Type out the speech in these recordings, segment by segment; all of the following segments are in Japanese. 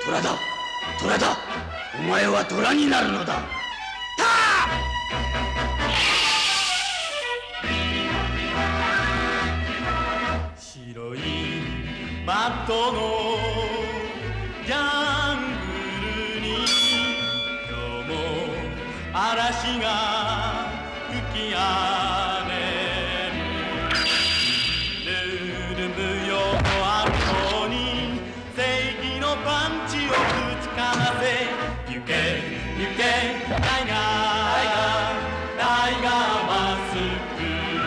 虎だ、虎だ。お前は虎になるのだ。 白いマットのジャングルに今日も嵐が吹き荒れる。ルル無用の後に正義のパンチをぶちかませ、行け行けタイガー、タイガーマスク。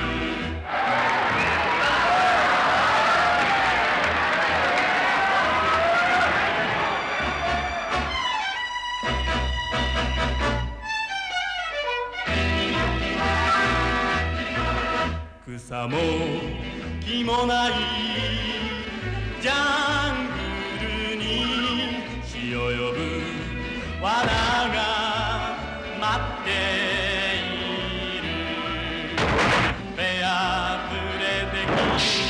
草も木もないジャングルに死を呼ぶ罠が待っている。目あふれてき